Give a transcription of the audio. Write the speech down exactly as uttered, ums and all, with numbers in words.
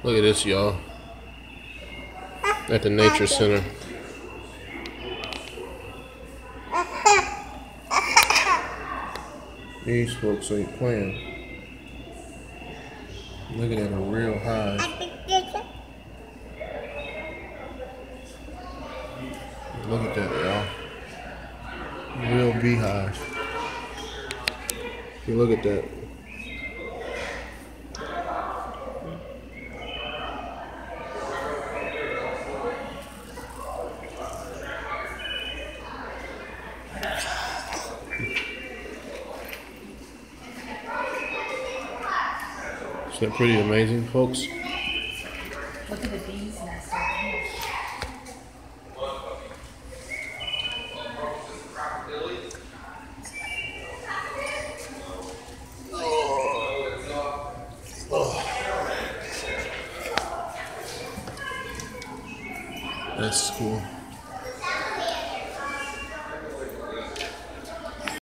Look at this, y'all. At the nature center. These folks ain't playing. Looking at a real hive. Look at that, y'all. Real beehive. You look at that. Isn't that pretty amazing, folks? Look at the bees nest over here. That's cool.